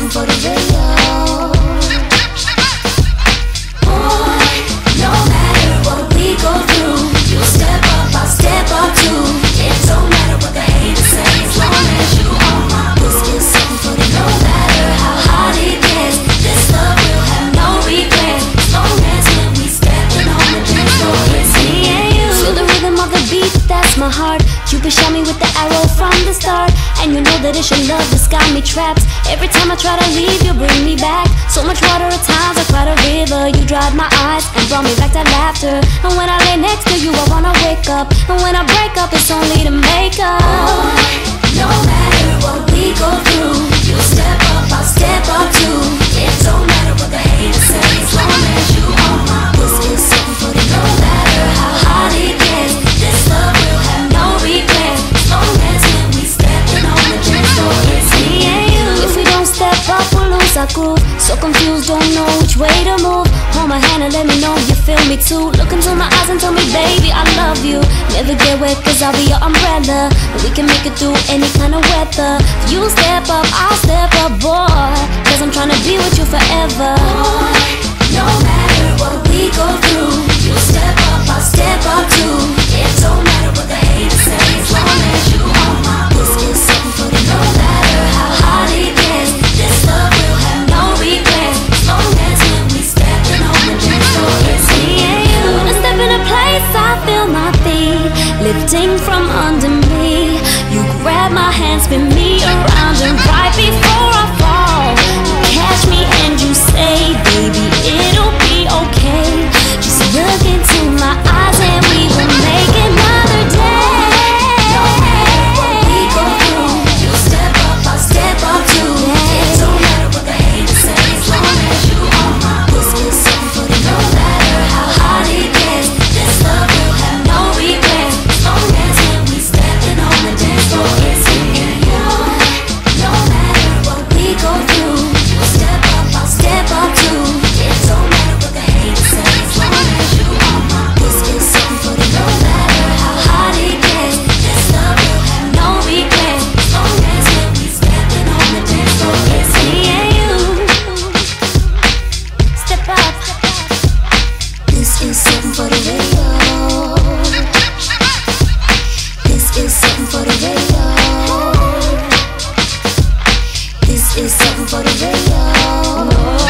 something for the radio. Boy, no matter what we go through, you step up, I'll step up too. It don't matter what the haters say, as long as you on my boo. This is something for the no matter how hard it gets. This love will have no regrets, as long as when we stepping on the dance floor, it's me and you. Feel the rhythm of the beat, that's my heart. Cupid shot me with the arrow from the start, and you know that it's your love that's got me trapped. Every time I try to leave, you bring me back. So much water at times, I cried a river. You dried my eyes and brought me back to laughter. And when I lay next to you, I wanna wake up. And when I break up, it's only to make up. No matter what we go through, you step up, I'll step up too. It don't matter what the haters say, as long as you on my boo. This is something for the no matter how hard it gets. This love will have no regrets, as long as when we stepping on the dance floor, it's me and you. If we don't step up, we'll lose our groove. So confused, don't know which way to move. Hold my hand and let me know you feel me too. Look into my eyes and tell me, baby, I love you. Never get wet, cause I'll be your umbrella. We can make it through any kind of weather. You step up, I'll step up, boy, cause I'm tryna be with you forever. Boy, no matter what we go through, you step up, I'll step up too. It don't matter what the haters say, as long as you on my boo. This is something for the no matter how hard it gets. This love will have no regrets, as long as when we stepping on the dance floor, it's me and you. When I step in a place, I feel my feet lifting from under me. You grab my hand, spin me around, and right before I fall, you catch me and you say, baby, it'll be okay. Just look into my eyes and we will make another day. No matter what we go through, you step up, I'll step up too. It don't matter what the haters say, as long as you on my boo. This is something for the no matter how hard it gets. This love will have no regrets, as long as when we stepping on the dance floor, it's me and you. No matter what we go through, you step up, I'll step up too. It don't matter what the haters say, as long as you on my boo. This is something for the no matter how hard it gets. This love will have no regrets, as long as when we stepping on the dance floor, it's me and you. Step up. This is something for the radio. This is something for the radio. This is something for the radio.